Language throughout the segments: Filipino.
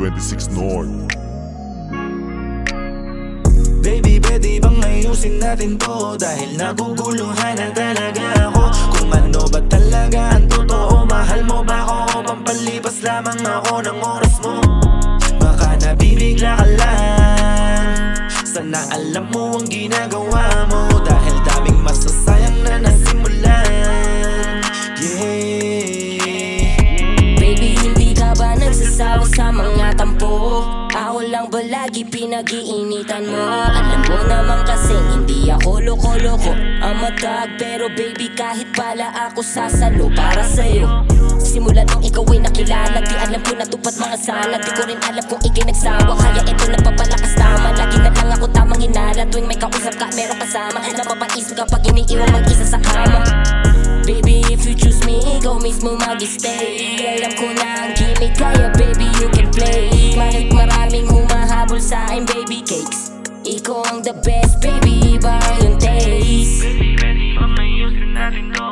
26 North. Baby, pwede bang ayusin natin to? Dahil naguguluhan na talaga ako. Kung ano ba talaga ang totoo? Mahal mo ba ako o pampalipas lamang ako ng oras mo? Baka nabibigla ka lang. Sana alam mo ang ginagawa mo, dahil daming masasayang na nasimulan. Yeah. Baby, hindi ka ba nagsasawa sa mga tampo? Ako lang ba lagi pinag-iinitan mo? Alam mo naman kasing hindi ako loko-loko. I'm a dog, pero baby kahit pala ako sasalo para sa'yo. Simula nung ikaw ay nakilala, di alam ko natupad mga sala. Di ko rin alam kung ikay nagsawa, kaya ito nagpapalakas tama. Lagi na lang ako tamang hinala, tuwing may kausap ka meron kasama. Napapaisip kapag iniiwan mag-isa sa kama. Baby, if you choose me, ikaw mismo mag-stay. Alam ko na ang gimmick, kaya baby you can play. Kahit maraming humahabol sa akin, baby cakes, ikaw ang the best, baby, iba yung taste. Baby, pwede bang ayusin natin to?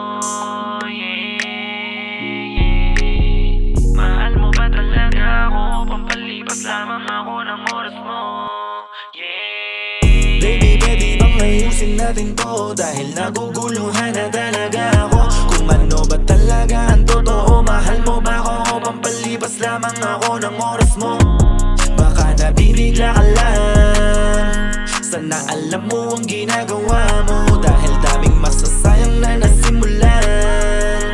Mahal mo ba talaga ako? Pampalipas lamang ako ng oras mo. Baby, pwede bang ayusin natin to? Dahil naguguluhan na talaga ako. Kung ano ba talaga ang totoo? Mahal mo ba ako o pampalipas lamang ako ng oras mo? Baka nabibigla ka lang. Sana alam mo ang ginagawa mo, dahil daming masasayang na nasimulan.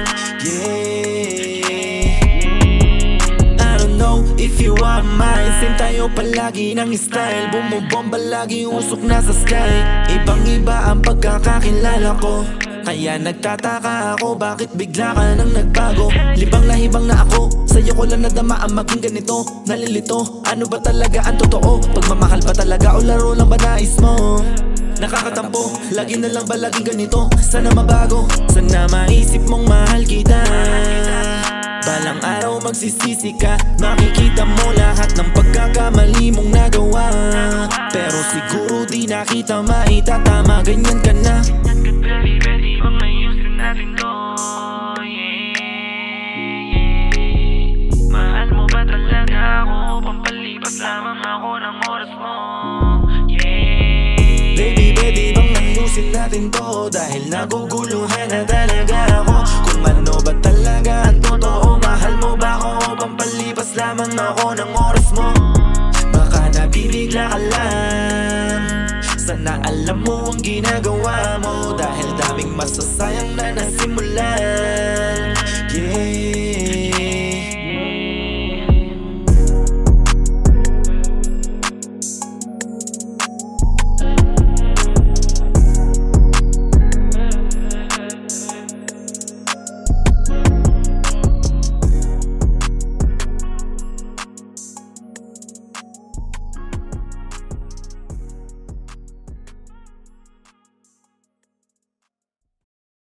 Yeah. I don't know if you are mine. Same tayo palagi ng style. Bumubomba lagi, usok na sa sky. Ibang iba ang pagkakakilala ko, kaya nagtataka ako bakit bigla ka nang nagbago. Libang na hibang na ako, sa'yo ko lang nadama ang maging ganito. Nalilito, ano ba talaga ang totoo? Pagmamahal ba talaga o laro lang ba nais mo? Nakakatampo, lagi na lang ba laging ganito? Sana mabago, sana maisip mong mahal kita. Balang araw magsisisi ka, makikita mo lahat ng pagkakamali mong nagawa. Pero siguro di na kita maitatama, ganyan ka na. Baby, pwede bang ayusin natin to? Mahal mo ba talaga ako? Pampalipas lamang ako ng oras mo. Baby, pwede bang ayusin natin to? Dahil naguguluhan na talaga ako. Kung ano ba talaga ang totoo? Mahal mo ba ako o pampalipas lamang ako ng oras mo? Baka nabibigla ka lang. Sana alam mo ang ginagawa mo, dahil daming masasayang na nasimulan. Yeah.